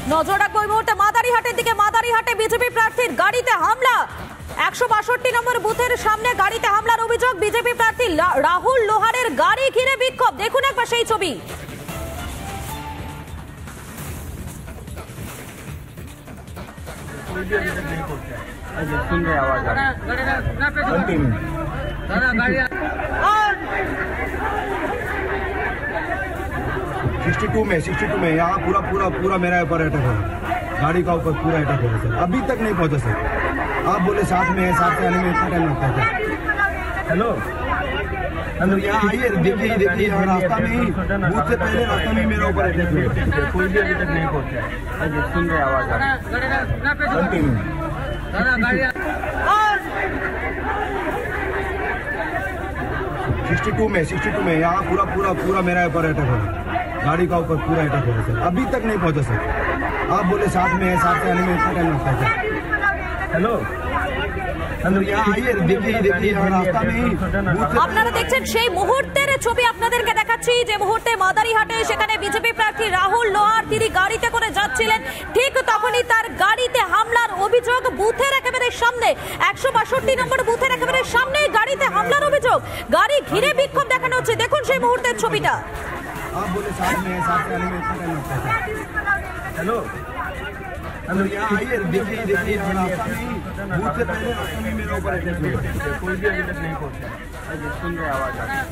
নজর রাখবো এই মুহূর্তে মাদারিহাটের দিকে। মাদারিহাটে বিজেপি প্রার্থীর গাড়িতে হামলা। 162 নম্বর বুথের সামনে গাড়িতে হামলার অভিযোগ। বিজেপি প্রার্থী রাহুল লোহারের গাড়ি ঘিরে বিক্ষোভ। দেখুন একবার সেই ছবি। सुन रहे आवाज 62 में यहाँ पूरा पूरा पूरा मेरा ऊपर अटैक है, गाड़ी का ऊपर पूरा अटैक है सर। अभी तक नहीं पहुंचा सर। आप बोले साथ में है, साथ से आने में इतना टाइम लगता है। हेलो हेलो, यहाँ आइए, देखिए देखिए रास्ता में ही, बूथ से पहले रास्ता में मेरा ऊपर अटैक हुआ। कोई भी अभी तक नहीं पहुंचा। सुन रहे आवाज 62 में यहाँ पूरा पूरा पूरा मेरा ऊपर अटैक है, गाड़ी का ऊपर पूरा अटैक है सर। अभी तक नहीं पहुंचा सर। आप बोले साथ में है, साथ से आने में इतना टाइम लगता है। हेलो हेलो, यहाँ आइए, देखिए देखिए रास्ता में ही। আপনারা দেখছেন সেই মুহূর্তের ছবি আপনাদেরকে দেখাচ্ছি, যে মুহূর্তে মাদারিহাটে সেখানে বিজেপি প্রার্থী রাহুল লোহার তিনি গাড়িতে করে যাচ্ছিলেন, ঠিক তখনই তার গাড়িতে হামলার অভিযোগ। বুথের একেবারে সামনে 162 নম্বর বুথের একেবারে সামনে গাড়িতে হামলার অভিযোগ। গাড়ি ঘিরে বিক্ষোভ দেখানো হচ্ছে। দেখুন সেই মুহূর্তের ছবিটা। आप बोले साथ में है, साथ से आने में इतना टाइम लगता है। हेलो हेलो, यहाँ आइए, देखिए देखिए रास्ता में ही, बूथ से पहले रास्ता में मेरा ऊपर अटैक हुआ। कोई भी अभी तक नहीं पहुंचा। सुन रहे आवाज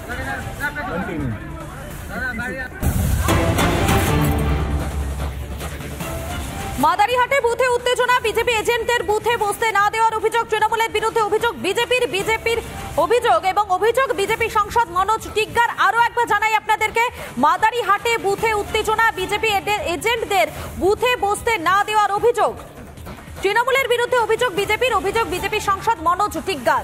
মাদারিহাটে বুথে উত্তেজনা। বিজেপি এজেন্টদের বুথে বসতে না দেওয়ার অভিযোগ তৃণমূলের বিরুদ্ধে। অভিযোগ বিজেপির অভিযোগ এবং অভিযোগ বিজেপি সাংসদ মনোজ টিগ্গার। আরো একবার জানাই আপনাদেরকে, মাদারিহাটে বুথে উত্তেজনা। বিজেপি এজেন্টদের বুথে বসতে না দেওয়ার অভিযোগ তৃণমূলের বিরুদ্ধে। অভিযোগ বিজেপি সাংসদ মনোজ টিগ্গার।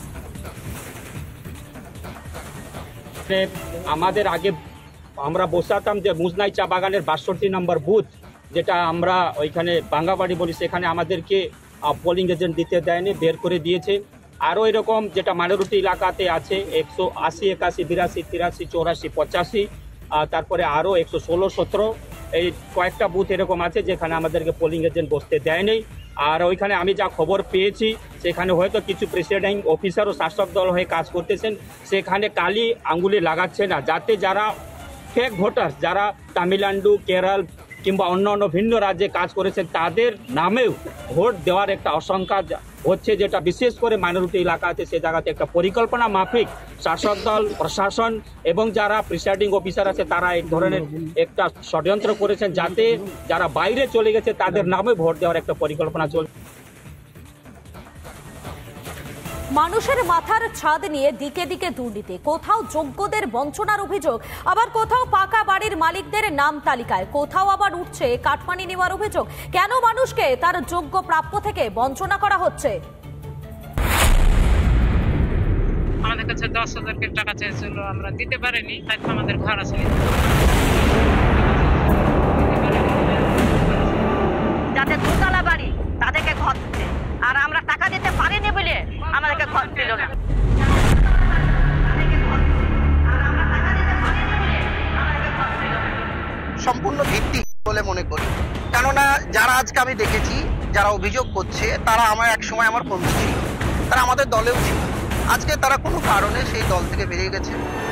আমাদের আগে আমরা বসাতাম যে মুজনাই চা বাগানের 62 নম্বর বুথ, যেটা আমরা ওইখানে বাঙ্গাবাড়ি বলি, সেখানে আমাদেরকে পোলিং এজেন্ট দিতে দেয়নি, বের করে দিয়েছে। আরও এরকম যেটা মাইনরিটি এলাকাতে আছে 180, 81, 82, 83, 84, 85, তারপরে আরও 116, 17 এই কয়েকটা বুথ এরকম আছে যেখানে আমাদেরকে পোলিং এজেন্ট বসতে দেয়নি। আর ওইখানে আমি যা খবর পেয়েছি, সেখানে হয়তো কিছু প্রেসিডিং অফিসার ও শাসক দল হয়ে কাজ করতেছেন, সেখানে কালি আঙ্গুলি লাগাচ্ছে না, যাতে যারা ফেক ভোটার, যারা তামিলনাড়ু, কেরল কিংবা অন্য অন্য ভিন্ন রাজ্যে কাজ করেছেন, তাদের নামেও ভোট দেওয়ার একটা আশঙ্কা হচ্ছে, যেটা বিশেষ করে মাইনরিটি এলাকা আছে সে জায়গাতে একটা পরিকল্পনা মাফিক শাসক দল, প্রশাসন এবং যারা প্রিসাইডিং অফিসার আছে তারা এক ধরনের একটা ষড়যন্ত্র করেছেন, যাতে যারা বাইরে চলে গেছে তাদের নামে ভোট দেওয়ার একটা পরিকল্পনা চলছে। মানুষের মাথার ছাদ নিয়ে দিকে দিকে দুর্নীতি। কোথাও যোগ্যদের বঞ্চনার অভিযোগ, আবার কোথাও পাকা বাড়ির মালিকদের নাম তালিকায়, কোথাও আবার উঠছে কাটমানি নেওয়ার অভিযোগ। কেন মানুষকে তার যোগ্য প্রাপ্য থেকে বঞ্চনা করা হচ্ছে? আমাদের কাছে 10,000 টাকা চেয়েছিল, আমরা দিতে পারিনি, তাই আমাদের ঘর আছে। যাদের দোতলা বাড়ি তাদেরকে ঘর দিচ্ছে, আর আমরা টাকা দিতে পারিনি বলে আমাদেরকে ঘর দিল না। সম্পূর্ণ ভিত্তিক বলে মনে করি, কেননা যারা আজকে আমি দেখেছি যারা অভিযোগ করছে, তারা আমার এক সময় আমার বন্ধু ছিল, তারা আমাদের দলেও ছিল। আজকে তারা কোনো কারণে সেই দল থেকে বেরিয়ে গেছে।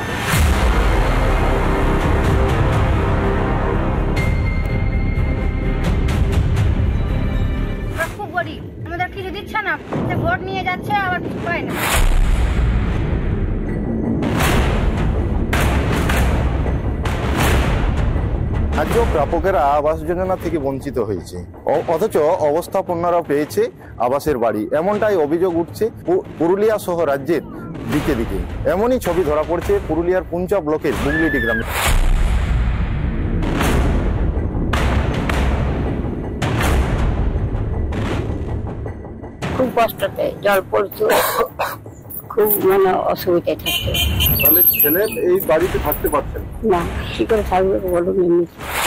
খুব গরিব, আমাদের কিছু দিচ্ছে না, ভোট নিয়ে যাচ্ছে আবার পায় না। রাজ্য প্রাপকেরা আবাস যোজনা থেকে বঞ্চিত হয়েছে, অথচ অবস্থাপন্নরা পেয়েছে আবাসের বাড়ি। এমনটাই অভিযোগ উঠছে পুরুলিয়া সহ রাজ্যের দিকে দিকে। এমনই ছবি ধরা পড়ছে পুরুলিয়ার পুঞ্চা ব্লকের বুংলিডি গ্রামে। খুব কষ্টতে জল পড়তো, খুব অসুবিধায় থাকতো। তাহলে ছেলে এই বাড়িতে থাকতে পারতেন না, কি করে থাকবে বলুন।